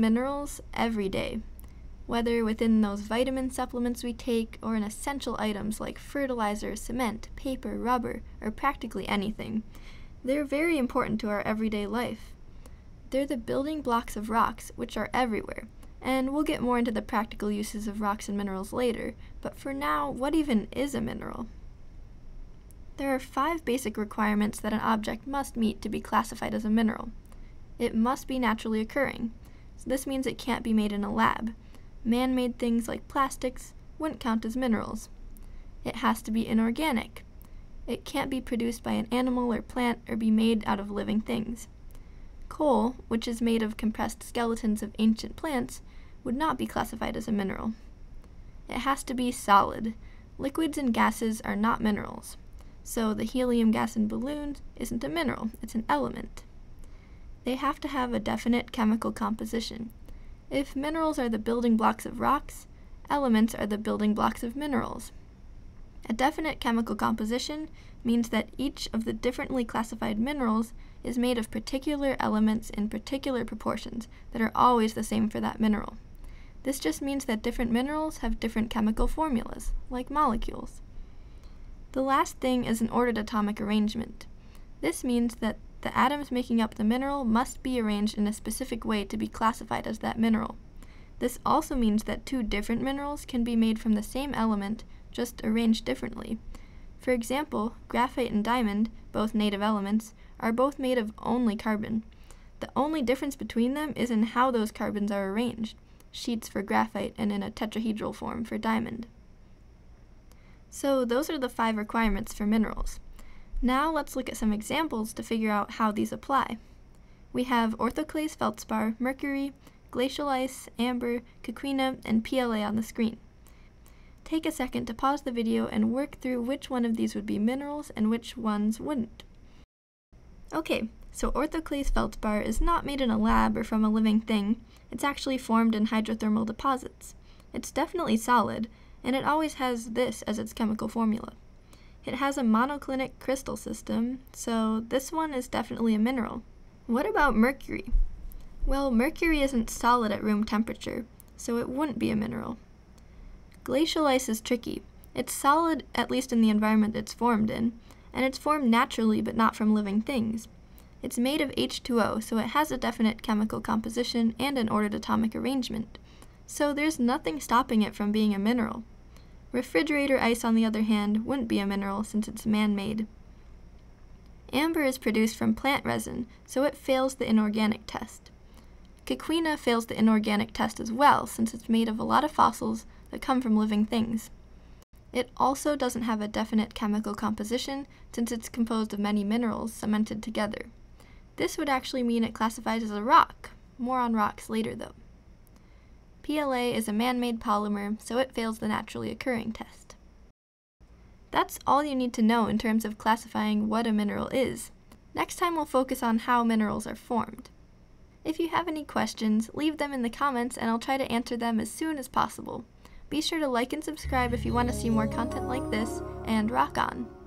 minerals every day, whether within those vitamin supplements we take or in essential items like fertilizer, cement, paper, rubber, or practically anything. They're very important to our everyday life. They're the building blocks of rocks, which are everywhere, and we'll get more into the practical uses of rocks and minerals later, but for now, what even is a mineral? There are 5 basic requirements that an object must meet to be classified as a mineral. It must be naturally occurring, so this means it can't be made in a lab. Man-made things like plastics wouldn't count as minerals. It has to be inorganic. It can't be produced by an animal or plant or be made out of living things. Coal, which is made of compressed skeletons of ancient plants, would not be classified as a mineral. It has to be solid. Liquids and gases are not minerals. So the helium gas in balloons isn't a mineral, it's an element. They have to have a definite chemical composition. If minerals are the building blocks of rocks, elements are the building blocks of minerals. A definite chemical composition means that each of the differently classified minerals is made of particular elements in particular proportions that are always the same for that mineral. This just means that different minerals have different chemical formulas, like molecules. The last thing is an ordered atomic arrangement. This means that the atoms making up the mineral must be arranged in a specific way to be classified as that mineral. This also means that 2 different minerals can be made from the same element, just arranged differently. For example, graphite and diamond, both native elements, are both made of only carbon. The only difference between them is in how those carbons are arranged, sheets for graphite and in a tetrahedral form for diamond. So those are the 5 requirements for minerals. Now let's look at some examples to figure out how these apply. We have orthoclase feldspar, mercury, glacial ice, amber, coquina, and PLA on the screen. Take a second to pause the video and work through which one of these would be minerals and which ones wouldn't. Okay, so orthoclase feldspar is not made in a lab or from a living thing. It's actually formed in hydrothermal deposits. It's definitely solid, and it always has this as its chemical formula. It has a monoclinic crystal system, so this one is definitely a mineral. What about mercury? Well, mercury isn't solid at room temperature, so it wouldn't be a mineral. Glacial ice is tricky. It's solid, at least in the environment it's formed in, and it's formed naturally but not from living things. It's made of H2O, so it has a definite chemical composition and an ordered atomic arrangement. So there's nothing stopping it from being a mineral. Refrigerator ice, on the other hand, wouldn't be a mineral since it's man-made. Amber is produced from plant resin, so it fails the inorganic test. Coquina fails the inorganic test as well, since it's made of a lot of fossils that come from living things. It also doesn't have a definite chemical composition, since it's composed of many minerals cemented together. This would actually mean it classifies as a rock. More on rocks later, though. PLA is a man-made polymer, so it fails the naturally occurring test. That's all you need to know in terms of classifying what a mineral is. Next time we'll focus on how minerals are formed. If you have any questions, leave them in the comments and I'll try to answer them as soon as possible. Be sure to like and subscribe if you want to see more content like this, and rock on!